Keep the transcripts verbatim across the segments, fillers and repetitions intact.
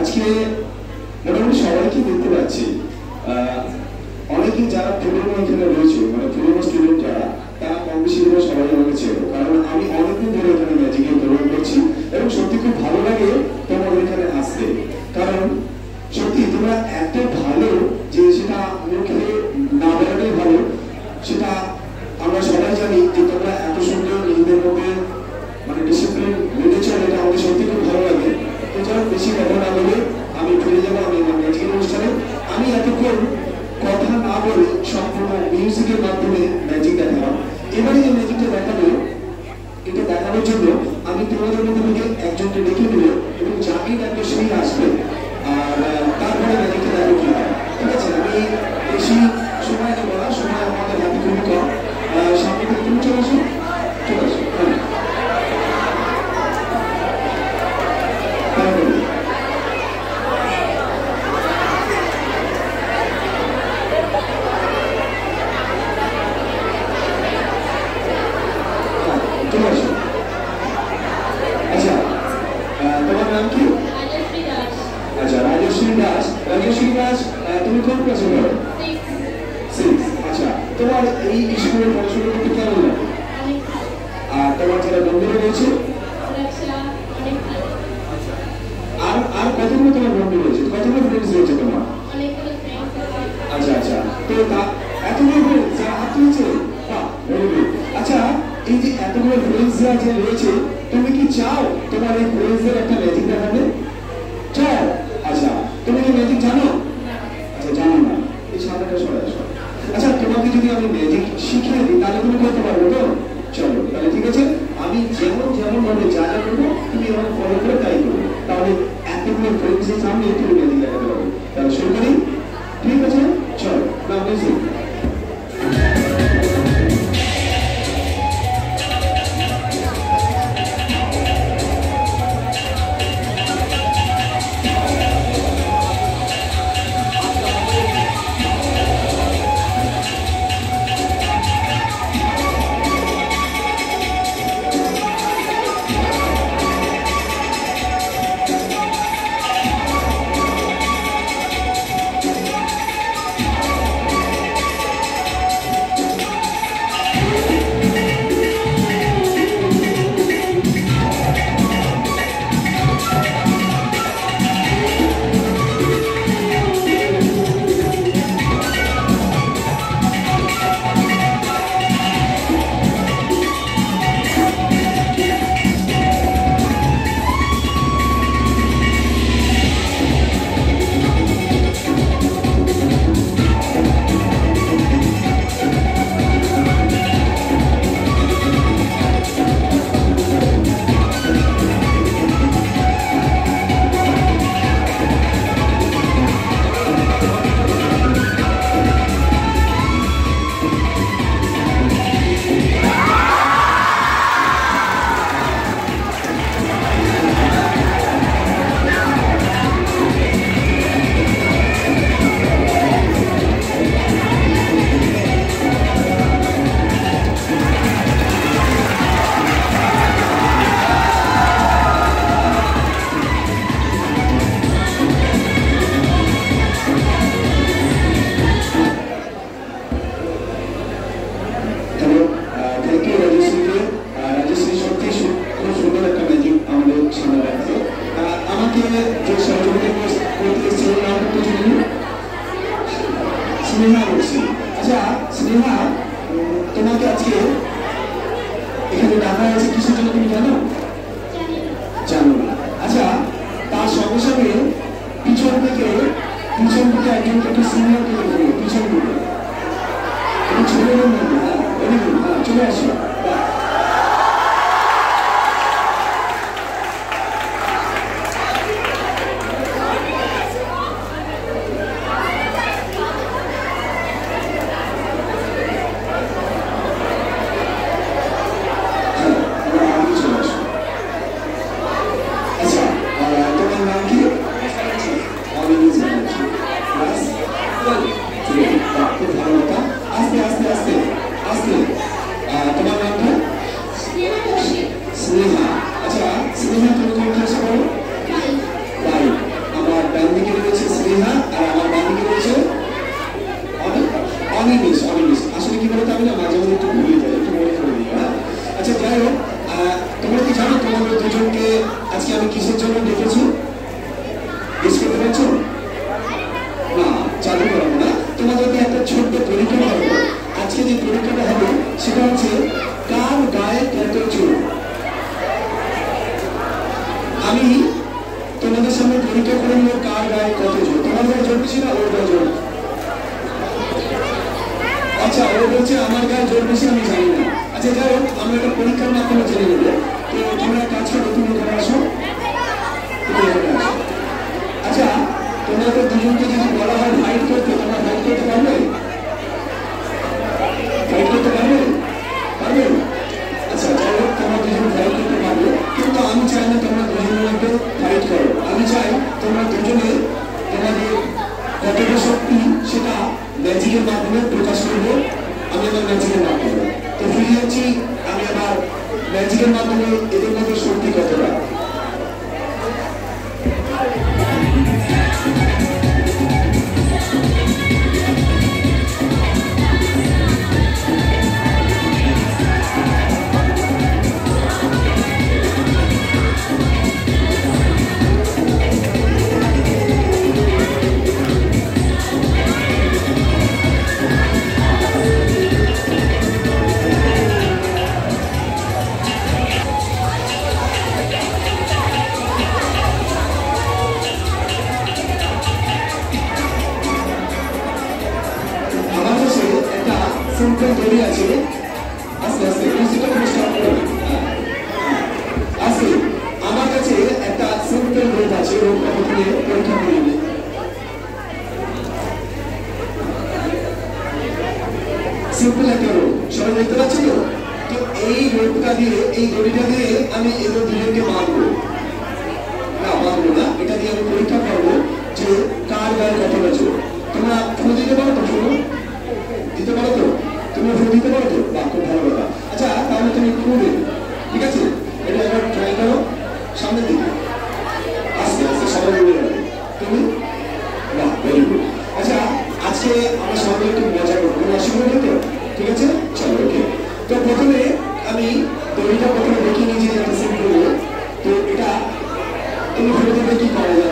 আজকে মোটামুটি সবাইকে দেখতে পাচ্ছি, অনেকে যারা পুরনো এখানে রয়েছে, মানে পুরনো স্টুডেন্ট যারা, তারা কম বেশি করে সবাই আমাকে চেনো, কারণ আমি অনেকদিন ধরে এখানে ম্যাজিকে প্রোগ্রাম করছি এবং সত্যি খুব ভালো লাগে তোমাদের এখানে আসতে। কারণ সত্যি তোমরা এত ভালো যে সেটা মুখে না বলাটাই ভালো, সেটা আমরা সবাই জানি যে তোমরা এত সুন্দর নিজেদের মধ্যে মানে ডিসিপ্লিন মেনে চলে, এটা আমাদের সত্যি খুব ভালো লাগে। তো যারা বেশি কথা না বলে আমি ফিরে যাবো আমি আমার ম্যাজিকের অনুষ্ঠানে। আমি এতক্ষণ কথা না বলে সম্পূর্ণ মিউজিকের মাধ্যমে ম্যাজিক দেখালাম। এবারে যে ম্যাজিকটা দেখাবো, এটা দেখানোর জন্য আমি তোমাদের মধ্যে থেকে একজনকে ডেকে দেবো এবং যাকে ডাকবে সেই আসবে, আর তারপরে ম্যাজিকটা দেখো কি হয়। ঠিক আছে, আমি বেশি সময় নেবো না, সময় আমাদের হাতে খুবই কম। সামনে থেকে তুমি চলে আসো, চলে আসো। আচ্ছা, তোমার নাম কি? আচ্ছা, রাজশ্রী দাস। রাজশ্রী দাস, তুমি কোন ক্লাসে পড়ো? সিক্স। আচ্ছা, তোমার এই স্কুলে পড়াশোনা করতে কেমন লাগে? আর তোমার যারা বন্ধুরা রয়েছে, আর আর কতগুলো তোমার বন্ধু রয়েছে, কতগুলো ফ্রেন্ডস রয়েছে তোমার? আচ্ছা আচ্ছা, তো এতগুলো ফ্রেন্ডস যারা হাত তুলছে, ভেরি গুড। আচ্ছা, এই যে এতগুলো ফ্রেন্ডস যে রয়েছে, তুমি কি চাও তোমার এই ফ্রেন্ডসদের একটা ম্যাজিক দেখাবে? চাও? আচ্ছা, তুমি কি ম্যাজিক জানো? আচ্ছা, জানো না, এই সামনেটা সরে আসো। আচ্ছা, তোমাকে যদি আমি ম্যাজিক শিখিয়ে দিই তাহলে তুমি করতে পারবে তো? চলো তাহলে ঠিক আছে, আমি যেমন যেমন ভাবে যা যা করবো তুমি এমন ফলো করে তাই করবে, তাহলে এতগুলো ফ্রেন্ডসের সামনে তুমি ম্যাজিক দেখাতে পারবে। তাহলে শুরু করি, ঠিক আছে? চলো না, মিউজিক। আচ্ছা স্নেহা, তোমাকে আজকে এখানে ডাকা হয়েছে কিসের জন্য তুমি জানো? জানো না? আচ্ছা, তার সঙ্গে সঙ্গে পিছন থেকে পিছন থেকে একজন একটু সিনিয়র করে বলবো, পিছন দিকে একটু ছোট বলবো। হ্যাঁ, ভেরি গুড, হ্যাঁ চলে আসো। আস্তে আস্তে আস্তে আস্তে, তোমার ডান দিকে রয়েছে স্নেহা আর আমার বাম দিকে রয়েছে অনিমিষ অনিমিষ আসলে কি বলতো আমি না মাঝে মাঝে একটু ভুলে যাই একটু মনে করে দিই হ্যাঁ আচ্ছা যাই হোক তোমরা কি জানো তোমাদের দুজনকে আজকে আমি কিসের জন্য ডেকেছি গেস করতে পারছো না চালু করবো না তোমাদেরকে একটা ছোট্ট পরীক্ষা করবো আজকে যে পরীক্ষাটা হবে সেটা হচ্ছে কার গায়ে কত চুল আমি তোমাদের সামনে পরীক্ষা করে নিব কার গায়ে কত চুল তোমার গায়ে জোর বেশি না ওর গায়ে জোর আচ্ছা ও বলছে আমার গায়ে জোর বেশি আমি জানি না আচ্ছা যাই হোক আমরা একটা পরীক্ষার মাধ্যমে জেনে নেবো তো তোমরা কাজ করো তুমি এখানে আসো তুমি এখানে আসো আচ্ছা তোমাদের দুজনকে যদি বলা হয় ফাইট করতে তোমরা ফাইট করতে পারবে ফাইট করতে পারবে পারবে আচ্ছা যাই হোক তোমরা দুজন ফাইট করতে পারবে কিন্তু আমি চাই না তোমরা দুজনের মধ্যে ফাইট করো আমি চাই তোমরা দুজনে তোমাদের কতটা শক্তি সেটা ম্যাজিকের মাধ্যমে প্রকাশ করবো আমি আমার ম্যাজিকের মাধ্যমে তো ফিরে যাচ্ছি আমি আমার ম্যাজিকের মাধ্যমে এদের মধ্যে শক্তি কতটা সিম্পল দড়ি আছে আস্তে আস্তে মিউজিকটা পুরো স্টপ করো আস্তে আমার কাছে একটা সিম্পল রোপ আছে রোপটা প্রথমে পরীক্ষা করে নেবে সিম্পল একটা রোপ সবাই দেখতে পাচ্ছি তো তো এই রোপটা দিয়ে এই দড়িটা দিয়ে আমি এদের দুজনকে বাঁধবো না বাঁধবো না এটা দিয়ে আমি পরীক্ষা করবো যে কার গায়ে কতটা জোর তোমরা ফোন দিতে পারো তো ফোন দিতে পারো তো তুমি ফোন দিতে পারো তো বা খুব ভালো কথা আচ্ছা তাহলে তুমি খুঁড়ে ঠিক আছে এটা এবার ট্রাই করো সামনের দিকে আস্তে আস্তে সবাই বলে যাবে তুমি বাহ ভেরি গুড আচ্ছা আজকে আমরা সবাই একটু মজা করবো কোনো অসুবিধা নেই তো ঠিক আছে চলো ওকে তো প্রথমে আমি দড়িটা প্রথমে দেখিয়ে নিয়েছি একটা সিম্পল তো এটা তুমি ফেলে দেবে কি করা যায়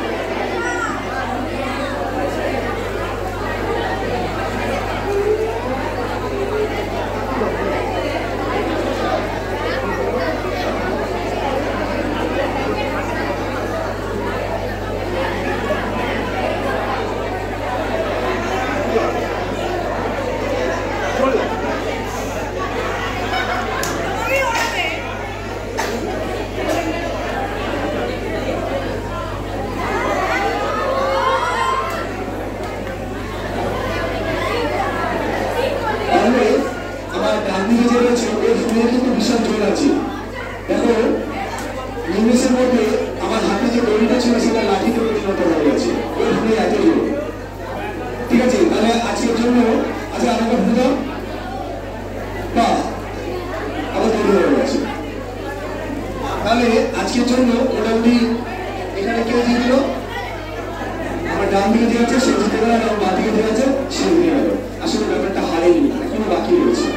বিশাল জোর আছে দেখো নিমেষের মধ্যে আমার হাতে যে দড়িটা ছিল সেটা লাঠিতে পরিণত হয়ে গেছে ওই ফুলে এত জোর ঠিক আছে তাহলে আজকের জন্য আচ্ছা আমাকে ফুল দাও বাহ আবার দড়ি হয়ে গেছে তাহলে আজকের জন্য মোটামুটি এখানে কেউ দিয়ে দিল আমার ডান দিকে দিয়ে আছে সে জিতে গেল এবং বাঁ দিকে দিয়ে আছে সে নিয়ে গেল আসলে ব্যাপারটা হারেনি এখনো বাকি রয়েছে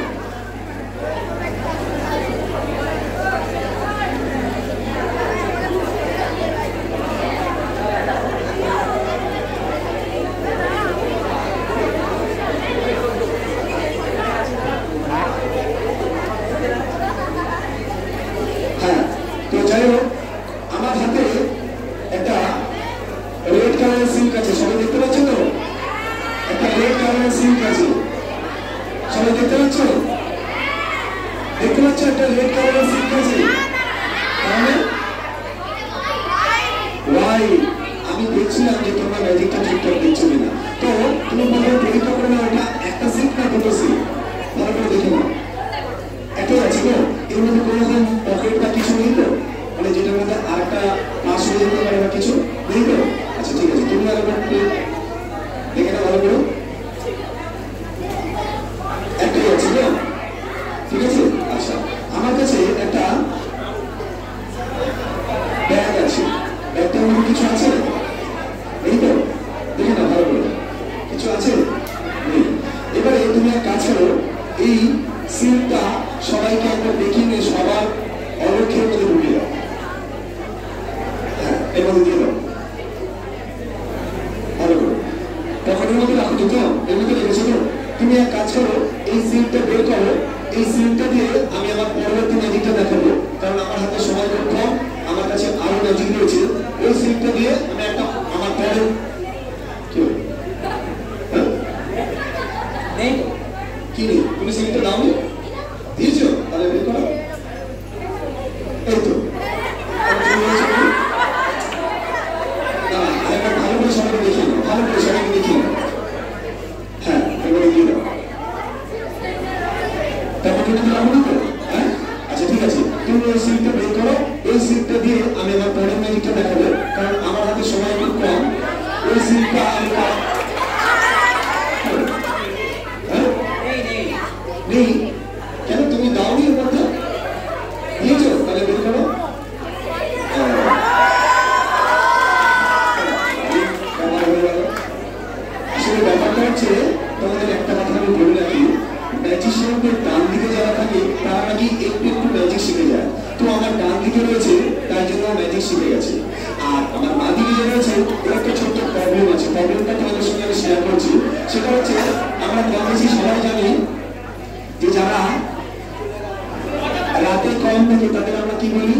সবাই দেখতে পাচ্ছ দেখতে পাচ্ছ একটা রেড কালারের সিল্ক আছে তাহলে রাইট আমি দেখছিলাম যে তোমরা ম্যাজিকটা ঠিকঠাক দেখছো কিনা তো তুমি প্রথমে পরীক্ষা করে নাও এটা একটা সিল্ক না দুটো সিল্ক ভালো করে দেখে নাও একটাই আছে তো এর মধ্যে কোনো রকম পকেট বা কিছু নেই তো মানে যেটার মধ্যে আর একটা পাস হয়ে যেতে পারে বা কিছু নেই তো আচ্ছা ঠিক আছে তুমি আরেকবার দেখে নাও ভালো করে একটাই আছে তো ঠিক আছে আচ্ছা আমার কাছে একটা ব্যাগ আছে ব্যাগটার মধ্যে কিছু আছে এই সিলটা সবাইকে একবার দেখিয়ে নিয়ে সবার অলক্ষের মধ্যে ঢুকিয়ে দাও। হ্যাঁ, এর মধ্যে দিয়ে দাও ভালো করে। পকেটের মধ্যে রাখো তো, এর মধ্যে রেখেছো তো? তুমি এক কাজ করো, এই সিলটা বের করো। এই সিলটা দিয়ে আমি আমার পরবর্তী ম্যাজিকটা দেখাবো, কারণ আমার হাতে সময় খুব কম, আমার কাছে আরো ম্যাজিক রয়েছে। ওই সিলটা দিয়ে আমি একটা আমার পরের কি নেই, তুমি সিলটা দাও দিয়েছো, তাহলে বের করো। এই তো আরেকবার ভালো করে সবাইকে দেখিয়ে নাও, ভালো করে সবাইকে দেখিয়ে নাও। হ্যাঁ, এবারে দিয়ে দাও। তারপর কিন্তু লাগবে না তো? হ্যাঁ, আচ্ছা ঠিক আছে, তুমি ওই সিলটা বের করো। এই সিলটা দিয়ে আমি আমার পরের ম্যাজিকটা দেখাবো, কারণ আমার হাতে সময় খুব কম। ওই সিলটা আমি নেই কেন, তুমি দাওনি ওর মধ্যে দিয়েছো, তাহলে বের করো। আসলে ব্যাপারটা হচ্ছে, তোমাদের একটা কথা আমি বলে রাখি, ম্যাজিশিয়ানদের ডান দিকে যারা থাকে তারা নাকি একটু একটু ম্যাজিক শিখে যায়। তো আমার ডান দিকে রয়েছে, তাই জন্য ম্যাজিক শিখে গেছে। আর আমার বাঁ দিকে যে রয়েছে, ওর একটা ছোট্ট প্রবলেম আছে। প্রবলেমটা তোমাদের সঙ্গে আমি শেয়ার করছি। সেটা হচ্ছে, আমরা কম বেশি সবাই জানি যে যারা রাতে কম থাকে তাদের আমরা কি বলি?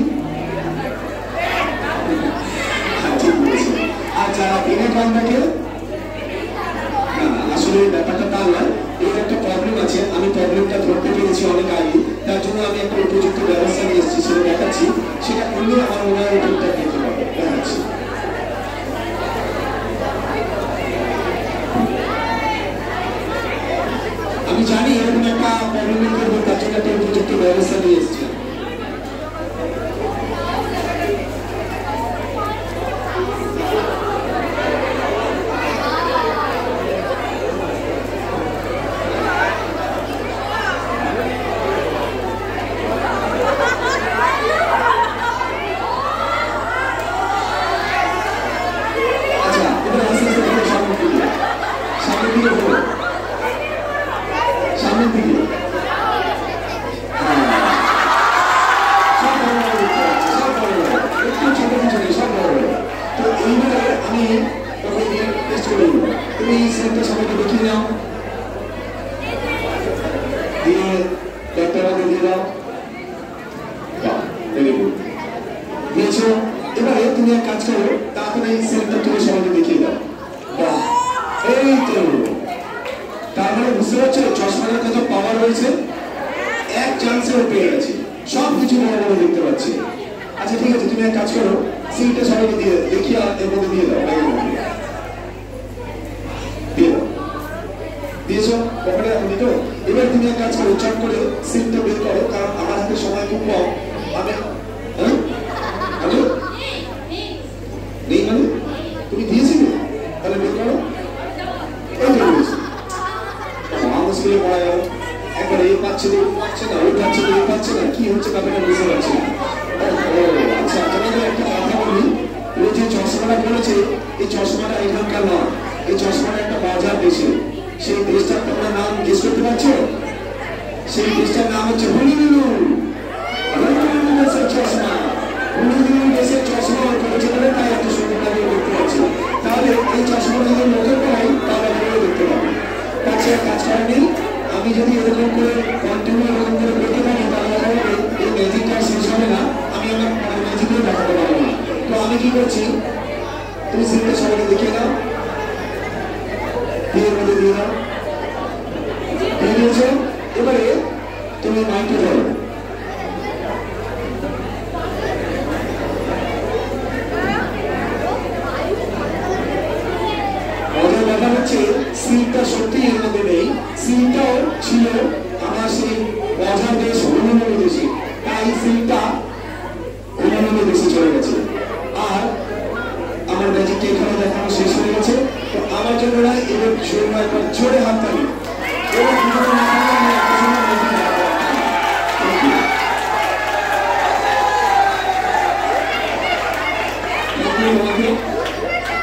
ঠিক বলেছি। আর যারা দিনে কম থাকে, না না, আসলে ব্যাপারটা তা নয়। এর একটা প্রবলেম আছে, আমি প্রবলেমটা ধরতে পেরেছি অনেক আগে, তার জন্য আমি একটা উপযুক্ত ব্যবস্থা নিয়ে এসেছি, সেটা দেখাচ্ছি। সেটা করলে আমার মনে হয় উত্তরটা পেতে পারবে। দেখাচ্ছি। আমি জানি এরকম একটা প্রবলেমের করবো, তার জন্য একটা উপযুক্ত ব্যবস্থা নিয়ে এসেছি। এবারে তুমি এক কাজ করো, তাড়াতাড়ি এই সেলটা তুমি সবাইকে দেখিয়ে দাও। এই তো, তার মানে বুঝতে পারছো চশমার কত পাওয়ার রয়েছে। এক চান্সে ও পেয়ে গেছে, সব কিছু বড় বড় দেখতে পাচ্ছি। আচ্ছা ঠিক আছে, তুমি এক কাজ করো, সিলটা সবাইকে দিয়ে দেখিয়ে এর মধ্যে দিয়ে দাও। দিয়ে দাও, দিয়েছো পকেটে রাখো তো। এবার তুমি এক কাজ করো, চট করে সিলটা বের করো, কারণ আমার হাতে সময় খুব কম। আমি হ্যাঁ হ্যালো নেই মানে তুমি দিয়েছিলে, তাহলে বের করো। এই তো দিয়েছি, আমার স্কুলে পড়া গেল। একবার এই পাচ্ছে তো পাচ্ছে না, ওই পাচ্ছে তো এই পাচ্ছে না, কি হচ্ছে ব্যাপারটা বুঝতে পারছি না। আচ্ছা, তোমাদের একটা কথা বলি, ওই যে চশমাটা বলেছে, এই চশমাটা এখানকার নয়, এই চশমাটা একটা বাজার দেশে। সেই দেশটার তোমরা নাম গেস করতে পারছো? সেই দেশটার নাম হচ্ছে হলিলুলু। হলিলুলু দেশের চশমা, হলিলুলু দেশের চশমা করেছে বলে তাই এত সুন্দর লাগে দেখতে পাচ্ছি। তাহলে এই চশমাটা যদি নজর পাই, তাহলে ভালো দেখতে পাবো। কাছে কাজ করা নেই, আমি যদি এরকম করে কন্টিনিউ এরকম করে করতে থাকি, তাহলে হবে এই ম্যাজিকটা শেষ হবে না, আমি আমার ম্যাজিকও দেখাতে পারবো না। তো আমি কি করছি, তুমি সিলটা সবাইকে দেখিয়ে দাও, দিয়ে মধ্যে দিয়ে দাও, দিয়ে দিয়েছো। এবারে তুমি মাইকে ধরো, মজার ব্যাপার হচ্ছে সিলটা সত্যি এর মধ্যে নেই, সিলটাও ছিল আমার সেই মজার দেশ হলুমুলু দেশে, তাই সিলটা হলুমুলু দেশে চলে গেছে। আর আমার ম্যাজিকটা এখানে দেখানো শেষ হয়ে গেছে। তো আমার জন্য না, এবার জোরে একবার জোরে হাত তালি। এবার দুটো না থাকলে আমি একটা সময় ম্যাজিক দেখাবো। Thank you.